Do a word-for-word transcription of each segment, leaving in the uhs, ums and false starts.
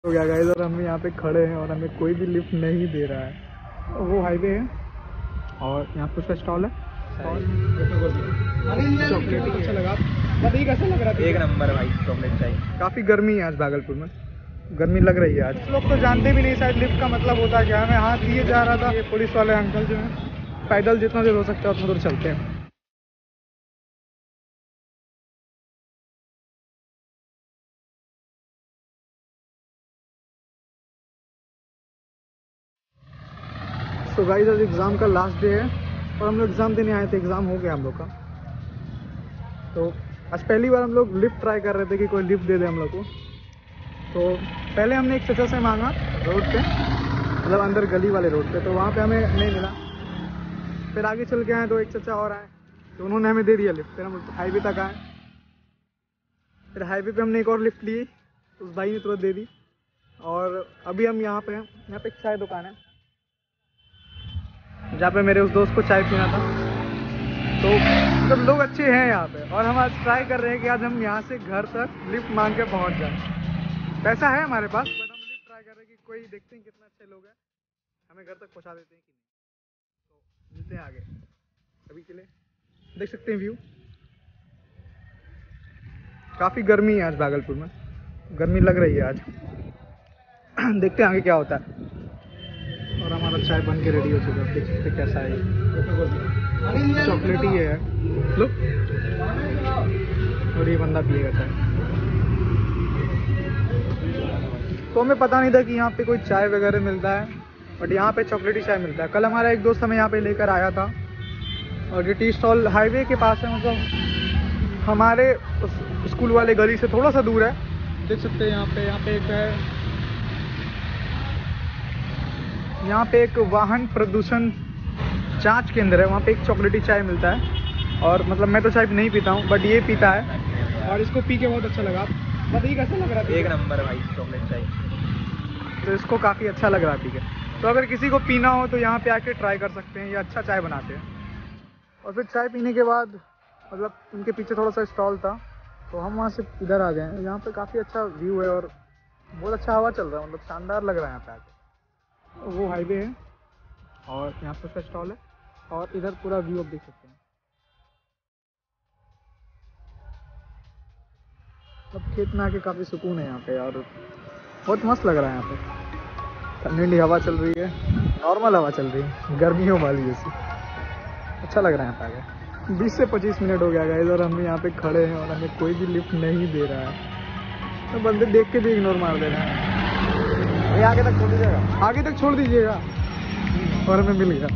हो गया गाइस और हम यहाँ पे खड़े हैं और हमें कोई भी लिफ्ट नहीं दे रहा है। वो हाईवे है और यहाँ पे उसका स्टॉल है और चॉकलेट अच्छा लगा। बताइए कैसा लग रहा है? एक नंबर भाई, चॉकलेट चाहिए। काफ़ी गर्मी है आज भागलपुर में, गर्मी लग रही है आज। कुछ लोग तो जानते भी नहीं शायद लिफ्ट का मतलब होता है क्या। हमें हाथ दिए जा रहा था, ये पुलिस वाले अंकल जो है पैदल जितना देर हो सकता है उतना दूर चलते हैं। तो गाइस आज एग्ज़ाम का लास्ट डे है और हम लोग एग्ज़ाम देने आए थे। एग्ज़ाम हो गया हम लोग का। तो आज पहली बार हम लोग लिफ्ट ट्राई कर रहे थे कि कोई लिफ्ट दे दे हम लोग को। तो पहले हमने एक चाचा से मांगा रोड पे, मतलब अंदर गली वाले रोड पे, तो वहाँ पे हमें नहीं मिला। फिर आगे चल के आए तो एक चाचा और आए तो उन्होंने हमें दे दिया लिफ्ट। फिर हम हाईवे तक आए, फिर हाईवे पे हमने एक और लिफ्ट ली, उस भाई ने तुरंत दे दी। और अभी हम यहाँ पे हैं। यहाँ पे एक चाय दुकान है जहाँ पे मेरे उस दोस्त को चाय पीना था। तो सब लोग अच्छे हैं यहाँ पे और हम आज ट्राई कर रहे हैं कि आज हम यहाँ से घर तक लिफ्ट मांग के पहुँच जाए। पैसा है हमारे पास बट हम लिफ्ट ट्राई कर रहे हैं कि कोई देखते हैं कितना अच्छे लोग हैं, हमें घर तक पहुँचा देते हैं कि नहीं। तो मिलते हैं आगे। अभी के लिए देख सकते हैं व्यू। काफ़ी गर्मी है आज भागलपुर में, गर्मी लग रही है आज। देखते हैं आगे क्या होता है। और हमारा चाय बन के रेडी हो चुका है, देख सकते कैसा है। चॉकलेट ही है लो, और ये बंदा पिएगा चाय। तो हमें पता नहीं था कि यहाँ पे कोई चाय वगैरह मिलता है, बट यहाँ पे चॉकलेटी चाय मिलता है। कल हमारा एक दोस्त हमें यहाँ पे लेकर आया था और ये टी स्टॉल हाईवे के पास है, मतलब हमारे स्कूल वाले गली से थोड़ा सा दूर है। देख सकते हैं यहाँ पे यहाँ पे एक है, यहाँ पे एक वाहन प्रदूषण जांच केंद्र है, वहाँ पे एक चॉकलेटी चाय मिलता है। और मतलब मैं तो चाय नहीं पीता हूँ बट ये पीता है और इसको पी के बहुत अच्छा लगा। बताइए कैसा लग रहा है? एक नंबर भाई, चॉकलेट चाहिए। तो इसको काफ़ी अच्छा लग रहा है पी के। तो अगर किसी को पीना हो तो यहाँ पे आके ट्राई कर सकते हैं, ये अच्छा चाय बनाते हैं। और फिर चाय पीने के बाद मतलब उनके पीछे थोड़ा सा स्टॉल था तो हम वहाँ से इधर आ गए। यहाँ पे काफ़ी अच्छा व्यू है और बहुत अच्छा हवा चल रहा है, मतलब शानदार लग रहा है यहाँ पे आके। वो हाईवे है और यहाँ पे उसका स्टॉल है और इधर पूरा व्यू आप देख सकते हैं। अब खेत में आके काफ़ी सुकून है यहाँ पे और बहुत मस्त लग रहा है यहाँ पे। ठंडी ठंडी हवा चल रही है, नॉर्मल हवा चल रही है, गर्मियों वाली जैसी। अच्छा लग रहा है यहाँ पे आगे। बीस से पच्चीस मिनट हो गया गाइस और हम यहाँ पे खड़े हैं और हमें कोई भी लिफ्ट नहीं दे रहा है। तो बंदे देख के भी इग्नोर मार दे रहे हैं। ये आगे तक छोड़ दीजिएगा, आगे तक छोड़ दीजिएगा। और हमें मिल गया।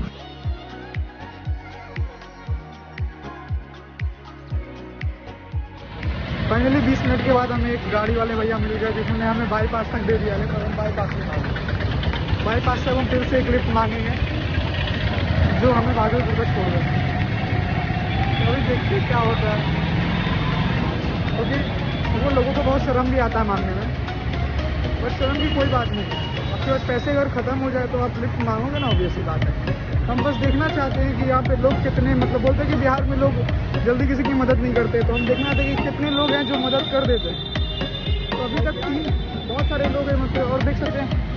फाइनली बीस मिनट के बाद हमें एक गाड़ी वाले भैया मिल गए जिन्होंने हमें बाईपास तक दे दिया, लेकिन हम बाईपास में मांगे। बाईपास से हम फिर से एक लिफ्ट मांगेंगे जो हमें भागलपुर तक छोड़ दें। तो अभी देखते क्या होता है, क्योंकि तो वो लोगों को बहुत शर्म भी आता है मांगने में, बट शर्म की कोई बात नहीं। आपके पास पैसे अगर ख़त्म हो जाए तो आप लिफ्ट मांगोगे ना, ऑब्वियसली बात है। हम बस देखना चाहते हैं कि यहाँ पे लोग कितने, मतलब बोलते हैं कि बिहार में लोग जल्दी किसी की मदद नहीं करते, तो हम देखना चाहते हैं कि कितने लोग हैं जो मदद कर देते हैं। तो अभी तक तीन बहुत सारे लोग हैं मतलब। और देख सकते हैं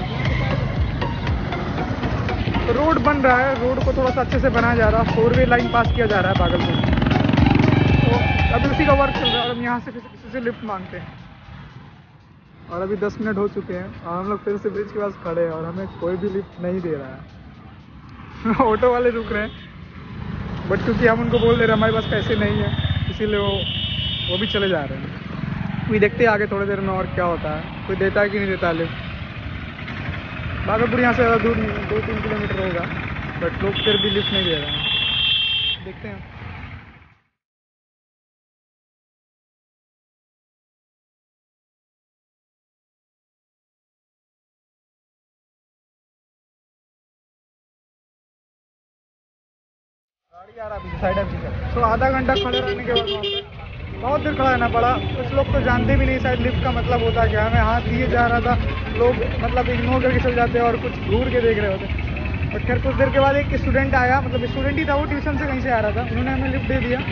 रोड बन रहा है, रोड को थोड़ा सा अच्छे से बनाया जा रहा है, फोर वे लाइन पास किया जा रहा है भागलपुर में। तो अभी उसी का वर्क चल रहा है और हम यहाँ से किसी से लिफ्ट मांगते हैं। और अभी दस मिनट हो चुके हैं और हम लोग फिर से ब्रिज के पास खड़े हैं और हमें कोई भी लिफ्ट नहीं दे रहा है। ऑटो वाले रुक रहे हैं बट क्योंकि हम उनको बोल दे रहे हैं हमारे पास पैसे नहीं है, इसीलिए वो वो भी चले जा रहे हैं। अभी देखते हैं आगे थोड़ी देर में और क्या होता है, कोई देता है कि नहीं देता लिफ्ट। भागलपुर यहाँ से ज़्यादा दूर नहीं, दो तीन किलोमीटर होगा, बट लोग फिर भी लिफ्ट नहीं दे रहे हैं। देखते हैं। गाड़ी आ रहा है साइड में। तो आधा घंटा खड़े रहने के बाद वहाँ पे बहुत देर खड़ा रहना पड़ा। कुछ लोग तो जानते भी नहीं शायद लिफ्ट का मतलब होता है क्या। हमें हाथ दिए जा रहा था, लोग मतलब इग्नोर करके चल जाते हैं और कुछ घूर के देख रहे होते। और खैर कुछ देर के बाद एक स्टूडेंट आया, मतलब स्टूडेंट ही था वो, ट्यूशन से कहीं से आ रहा था, उन्होंने हमें लिफ्ट दे दिया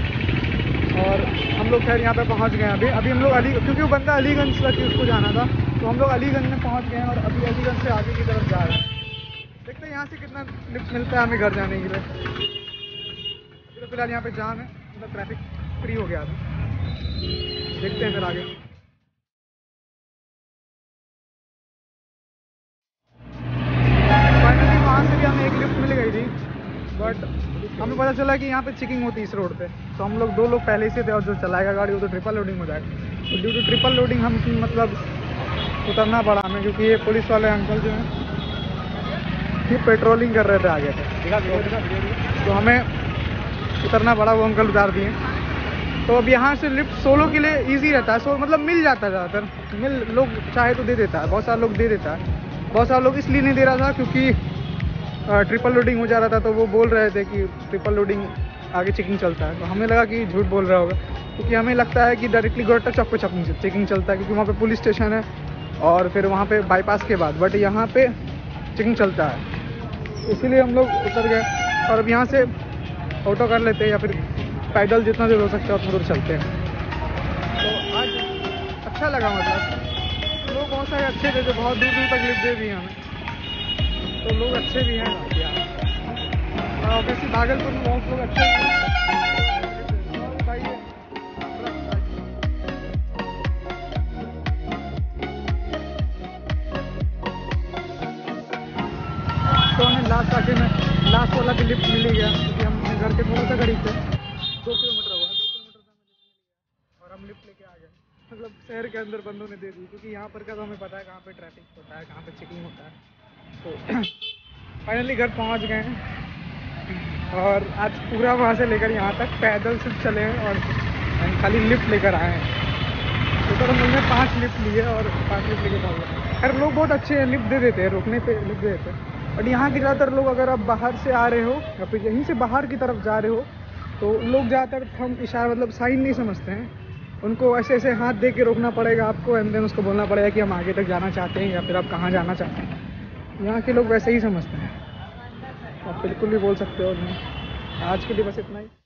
और हम लोग खैर यहाँ पे पहुँच गए। अभी अभी हम लोग अली, क्योंकि वो बंदा अलीगंज तक उसको जाना था तो हम लोग अलीगंज में पहुंच गए हैं और अभी अलीगंज से आगे की तरफ जा रहे हैं। देखते हैं यहाँ से कितना लिफ्ट मिलता है हमें घर जाने के लिए। अभी तो फिलहाल यहाँ पे जाम है, मतलब ट्रैफिक फ्री हो गया अभी। देखते हैं फिर आगे। फाइनली वहाँ से भी हमें एक लिफ्ट मिल गई थी, बट हमें पता चला कि यहाँ पे चेकिंग होती है इस रोड पे। तो हम लोग दो लोग पहले ही से थे और जो चलाएगा गाड़ी वो तो ट्रिपल लोडिंग हो जाएगा। तो ड्यू टू ट्रिपल लोडिंग हम मतलब उतरना पड़ा हमें, क्योंकि ये पुलिस वाले अंकल जो हैं ये पेट्रोलिंग कर रहे थे आगे से, तो हमें उतरना पड़ा, वो अंकल उतार दिए। तो अब यहाँ से लिफ्ट सोलो के लिए इजी रहता है, सो मतलब मिल जाता है ज़्यादातर, मिल लोग चाहे तो दे देता है, बहुत सारे लोग दे देता है। बहुत सारे लोग इसलिए नहीं दे रहा था क्योंकि ट्रिपल लोडिंग हो जा रहा था, तो वो बोल रहे थे कि ट्रिपल लोडिंग आगे चेकिंग चलता है। तो हमें लगा कि झूठ बोल रहा होगा, क्योंकि हमें लगता है कि डायरेक्टली गोरट्टा चौक पे चेकिंग चलता है, क्योंकि वहाँ पे पुलिस स्टेशन है और फिर वहाँ पे बाईपास के बाद, बट यहाँ पे चेकिंग चलता है। इसीलिए हम लोग उतर गए और अब यहाँ से ऑटो कर लेते हैं या फिर पैदल जितना दूर हो सकता है उतना दूर चलते हैं। तो आज अच्छा लगा, मतलब लोग बहुत सारे अच्छे थे जो बहुत दूर दूर तक लिफ्ट दे दिए हमें, तो लोग अच्छे भी हैं यहाँ। ऑब्वियसली भागलपुर में बहुत लोग अच्छे हैं। भाई तो हमें लास्ट आके में लास्ट वाला भी लिफ्ट मिल गया, क्योंकि हम अपने घर के थोड़ा सा करीब थे, दो किलोमीटर हुआ, दो किलोमीटर से हमें लिफ्ट मिल गया और हम लिफ्ट लेके आ गए। मतलब शहर के अंदर बंदों ने दे दी, क्योंकि यहाँ पर का तो हमें पता है कहाँ पे ट्रैफिक होता है, कहाँ पे चेकिंग होता है। तो फाइनली घर पहुँच गए हैं और आज पूरा वहाँ से लेकर यहाँ तक पैदल सिर्फ चले हैं और खाली लिफ्ट लेकर आए हैं। तो हम लोग ने पाँच लिफ्ट लिए और पाँच लिफ्ट लेके पहुँच गए। अरे लोग बहुत अच्छे हैं, लिफ्ट दे देते हैं, रुकने पे लिफ्ट दे देते हैं। और यहाँ के ज़्यादातर लोग, अगर आप बाहर से आ रहे हो या फिर यहीं से बाहर की तरफ जा रहे हो, तो लोग ज़्यादातर हम इशारा मतलब साइन नहीं समझते हैं, उनको ऐसे ऐसे हाथ दे के रोकना पड़ेगा आपको, एंड देन उसको बोलना पड़ेगा कि हम आगे तक जाना चाहते हैं या फिर आप कहाँ जाना चाहते हैं। यहाँ के लोग वैसे ही समझते हैं, आप बिल्कुल भी बोल सकते हो। आज के लिए बस इतना ही।